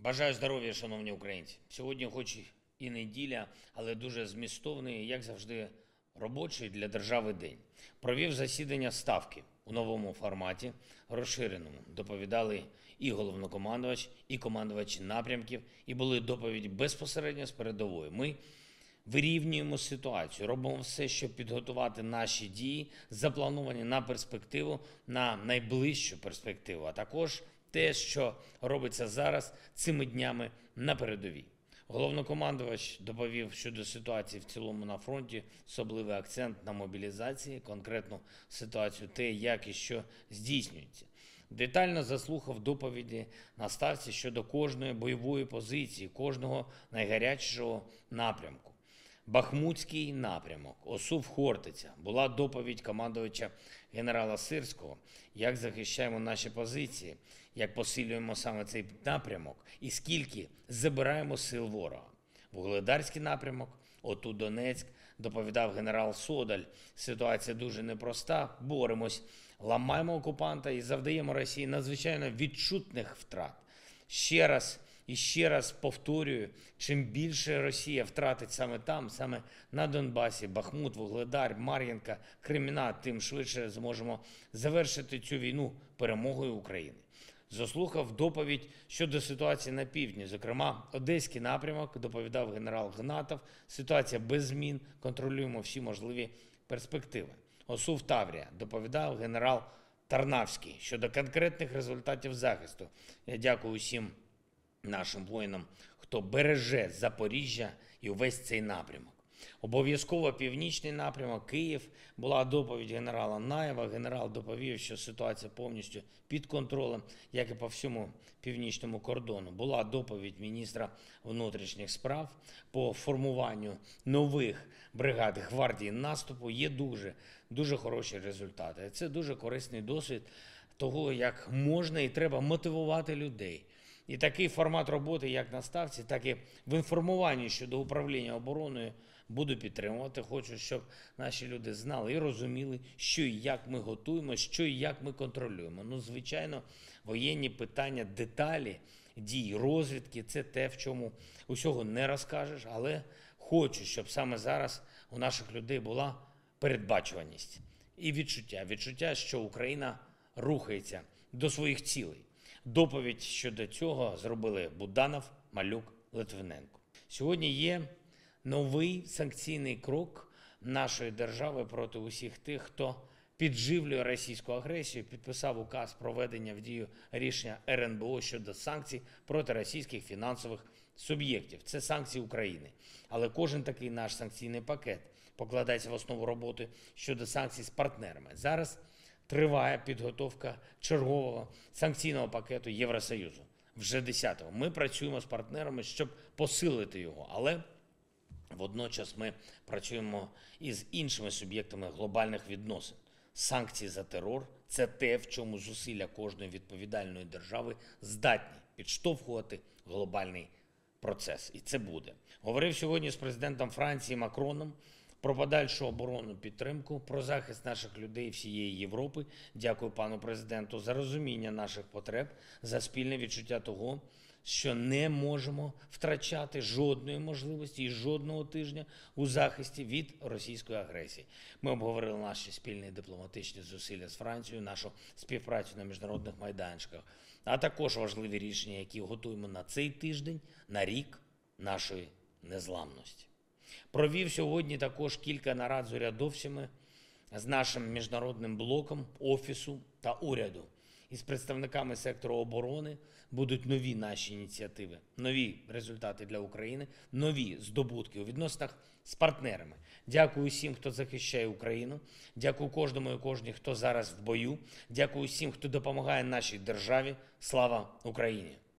Бажаю здоров'я, шановні українці. Сьогодні, хоч і неділя, але дуже змістовний, як завжди, робочий для держави день. Провів засідання Ставки у новому форматі, розширеному. Доповідали і головнокомандувач, і командувач напрямків, і були доповіді безпосередньо з передової. Ми вирівнюємо ситуацію, робимо все, щоб підготувати наші дії, заплановані на перспективу, на найближчу перспективу, а також те, що робиться зараз цими днями на передовій. Головнокомандувач доповів щодо ситуації в цілому на фронті, особливий акцент на мобілізації, конкретну ситуацію, те, як і що здійснюється. Детально заслухав доповіді на ставці щодо кожної бойової позиції, кожного найгарячішого напрямку. Бахмутський напрямок, Осув-Хортиця. Була доповідь командувача генерала Сирського, як захищаємо наші позиції, як посилюємо саме цей напрямок і скільки забираємо сил ворога. Вугледарський напрямок, отут Донецьк, доповідав генерал Содаль. Ситуація дуже непроста, боремось, ламаємо окупанта і завдаємо Росії надзвичайно відчутних втрат. Ще раз повторюю, чим більше Росія втратить саме там, саме на Донбасі, Бахмут, Вугледар, Мар'їнка, Креміна, тим швидше зможемо завершити цю війну перемогою України. Заслухав доповідь щодо ситуації на півдні, зокрема, Одеський напрямок, доповідав генерал Гнатов. Ситуація без змін, контролюємо всі можливі перспективи. Осув-Таврія, доповідав генерал Тарнавський щодо конкретних результатів захисту. Я дякую усім нашим воїнам, хто береже Запоріжжя і увесь цей напрямок. Обов'язково північний напрямок, Київ, була доповідь генерала Наєва. Генерал доповів, що ситуація повністю під контролем, як і по всьому північному кордону. Була доповідь міністра внутрішніх справ по формуванню нових бригад гвардії наступу. Є дуже хороші результати. Це дуже корисний досвід того, як можна і треба мотивувати людей. І такий формат роботи, як на ставці, так і в інформуванні щодо управління обороною буду підтримувати. Хочу, щоб наші люди знали і розуміли, що і як ми готуємо, що і як ми контролюємо. Звичайно, воєнні питання, деталі, дій, розвідки – це те, в чому усього не розкажеш, але хочу, щоб саме зараз у наших людей була передбачуваність і відчуття, що Україна рухається до своїх цілей. Доповідь щодо цього зробили Буданов, Малюк, Литвиненко. Сьогодні є новий санкційний крок нашої держави проти усіх тих, хто підживлює російську агресію, підписав указ про введення в дію рішення РНБО щодо санкцій проти російських фінансових суб'єктів. Це санкції України. Але кожен такий наш санкційний пакет покладається в основу роботи щодо санкцій з партнерами. Зараз триває підготовка чергового санкційного пакету Євросоюзу. Вже 10-го. Ми працюємо з партнерами, щоб посилити його. Але водночас ми працюємо і з іншими суб'єктами глобальних відносин. Санкції за терор – це те, в чому зусилля кожної відповідальної держави здатні підштовхувати глобальний процес. І це буде. Говорив сьогодні з президентом Франції Макроном про подальшу оборонну підтримку, про захист наших людей всієї Європи. Дякую пану президенту за розуміння наших потреб, за спільне відчуття того, що не можемо втрачати жодної можливості і жодного тижня у захисті від російської агресії. Ми обговорили наші спільні дипломатичні зусилля з Францією, нашу співпрацю на міжнародних майданчиках, а також важливі рішення, які готуємо на цей тиждень, на рік нашої незламності. Провів сьогодні також кілька нарад з урядовцями, з нашим міжнародним блоком, офісу та уряду. І з представниками сектору оборони будуть нові наші ініціативи, нові результати для України, нові здобутки у відносинах з партнерами. Дякую всім, хто захищає Україну. Дякую кожному і кожній, хто зараз в бою. Дякую всім, хто допомагає нашій державі. Слава Україні!